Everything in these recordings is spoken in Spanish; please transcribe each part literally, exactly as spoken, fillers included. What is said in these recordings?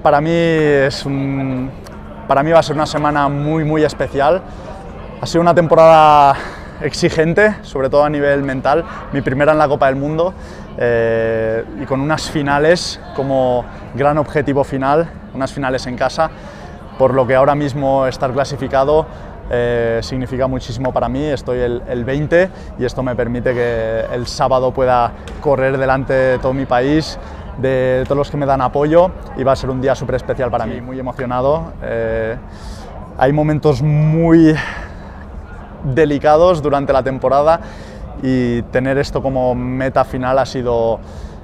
para mí, es un, para mí va a ser una semana muy, muy especial. Ha sido una temporada exigente, sobre todo a nivel mental, mi primera en la Copa del Mundo, eh, y con unas finales como gran objetivo final, unas finales en casa, por lo que ahora mismo estar clasificado eh, significa muchísimo para mí. Estoy el, el veinte y esto me permite que el sábado pueda correr delante de todo mi país, de todos los que me dan apoyo, y va a ser un día súper especial para mí, muy emocionado. Eh, hay momentos muy delicados durante la temporada y tener esto como meta final ha sido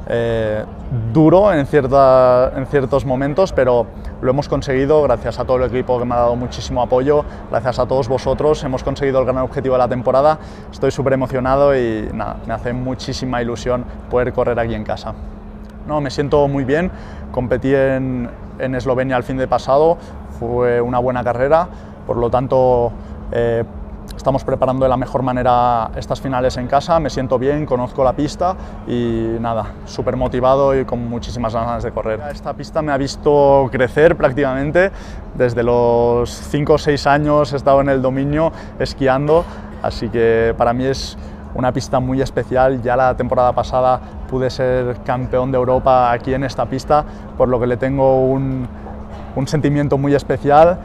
eh, duro en, cierta, en ciertos momentos, pero lo hemos conseguido gracias a todo el equipo que me ha dado muchísimo apoyo, gracias a todos vosotros, hemos conseguido el gran objetivo de la temporada. Estoy súper emocionado y nada, me hace muchísima ilusión poder correr aquí en casa. No, me siento muy bien, competí en, en Eslovenia el fin de pasado, fue una buena carrera, por lo tanto eh, estamos preparando de la mejor manera estas finales en casa, me siento bien, conozco la pista y nada, súper motivado y con muchísimas ganas de correr. Esta pista me ha visto crecer prácticamente, desde los cinco o seis años he estado en el dominio esquiando, así que para mí es una pista muy especial. Ya la temporada pasada pude ser campeón de Europa aquí en esta pista, por lo que le tengo un, un sentimiento muy especial,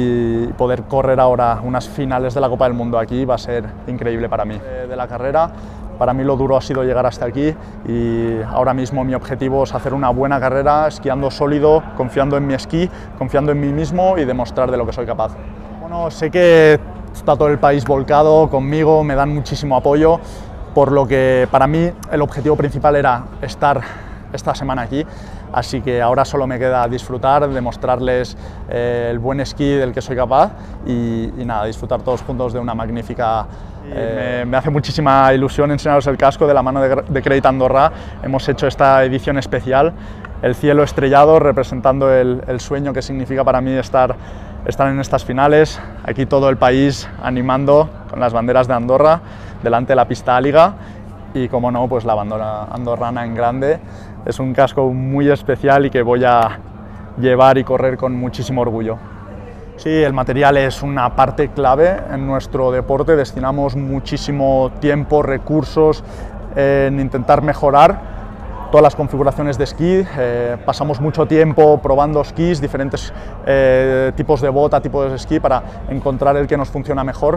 y poder correr ahora unas finales de la Copa del Mundo aquí va a ser increíble para mí. De la carrera, para mí lo duro ha sido llegar hasta aquí y ahora mismo mi objetivo es hacer una buena carrera, esquiando sólido, confiando en mi esquí, confiando en mí mismo y demostrar de lo que soy capaz. Bueno, sé que está todo el país volcado conmigo, me dan muchísimo apoyo, por lo que para mí el objetivo principal era estar esta semana aquí, así que ahora solo me queda disfrutar, demostrarles eh, el buen esquí del que soy capaz y, y nada, disfrutar todos juntos de una magnífica... Eh, me, me hace muchísima ilusión enseñaros el casco de la mano de, de Creit Andorra. Hemos hecho esta edición especial, el cielo estrellado representando el, el sueño que significa para mí estar, estar en estas finales, aquí todo el país animando con las banderas de Andorra delante de la pista Àliga y, como no, pues la bandera andorrana en grande. Es un casco muy especial y que voy a llevar y correr con muchísimo orgullo. Sí, el material es una parte clave en nuestro deporte, destinamos muchísimo tiempo, recursos en intentar mejorar todas las configuraciones de esquí, eh, pasamos mucho tiempo probando esquís, diferentes eh, tipos de bota, tipos de esquí para encontrar el que nos funciona mejor,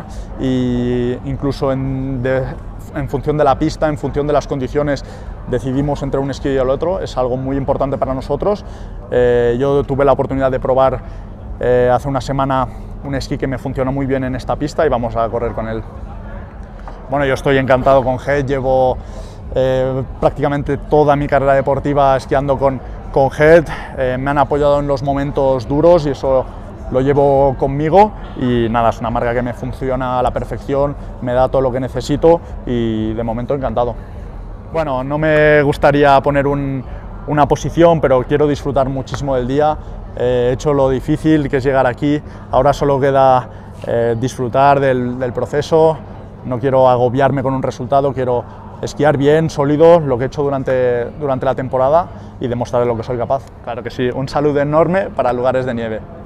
e incluso en, de, en función de la pista, en función de las condiciones, decidimos entre un esquí y el otro. Es algo muy importante para nosotros. Eh, yo tuve la oportunidad de probar eh, hace una semana un esquí que me funcionó muy bien en esta pista y vamos a correr con él. Bueno, yo estoy encantado con Head, llevo Eh, prácticamente toda mi carrera deportiva esquiando con, con Head, eh, me han apoyado en los momentos duros y eso lo llevo conmigo y nada, es una marca que me funciona a la perfección, me da todo lo que necesito y de momento encantado. Bueno, no me gustaría poner un, una posición, pero quiero disfrutar muchísimo del día, eh, he hecho lo difícil que es llegar aquí, ahora solo queda eh, disfrutar del, del proceso, no quiero agobiarme con un resultado, quiero esquiar bien, sólido, lo que he hecho durante, durante la temporada y demostrar lo que soy capaz. Claro que sí, un saludo enorme para Lugares de Nieve.